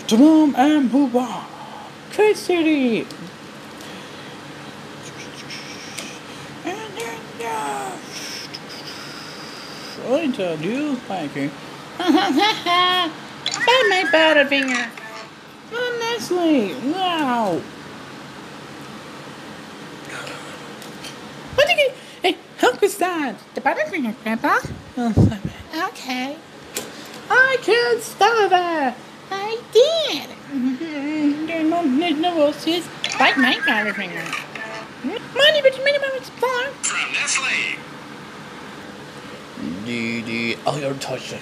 Tamam and Booba. Kid City. I told you, thank you. Bye, my butterfinger. Oh, Nestle. Wow. What did you? Hey, how was that? The butterfinger, Grandpa? Oh, okay. I can't stop it. I did. There's no roses. Like my butterfinger. Money, but you made a moment's fun. From Nestle. Oh, you're touching.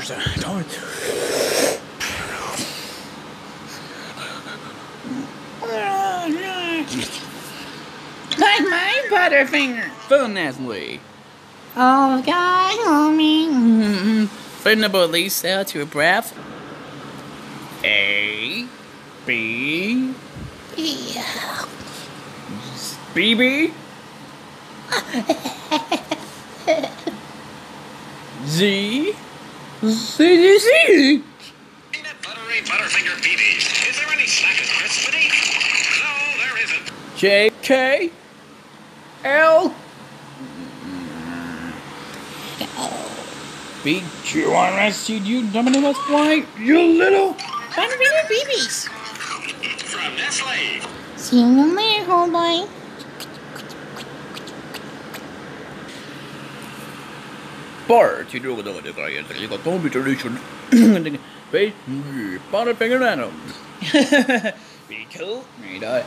Like my butterfinger. Phone Nestle. Oh, God, help me. Vulnerable Lisa to a breath. A, B, Yeah. BB, Z, C. Peanut buttery butterfinger BBs. Is there any snack and crispity? No, there isn't. J, K, L, B. Do you want to rescue you, Domino? What's why? You little. Butterfinger BBs. From Nestle. See you later, old boy. Bar til noe av det greier. Det ligger dårlig til lysen. Vet du, butterfinger random. Be cool. Right on.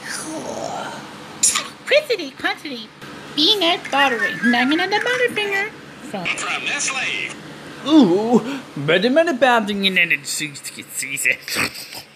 Quantity. Peanut buttery. Nugging on the butterfinger. From Nestle. Ooh, but the man about in the season.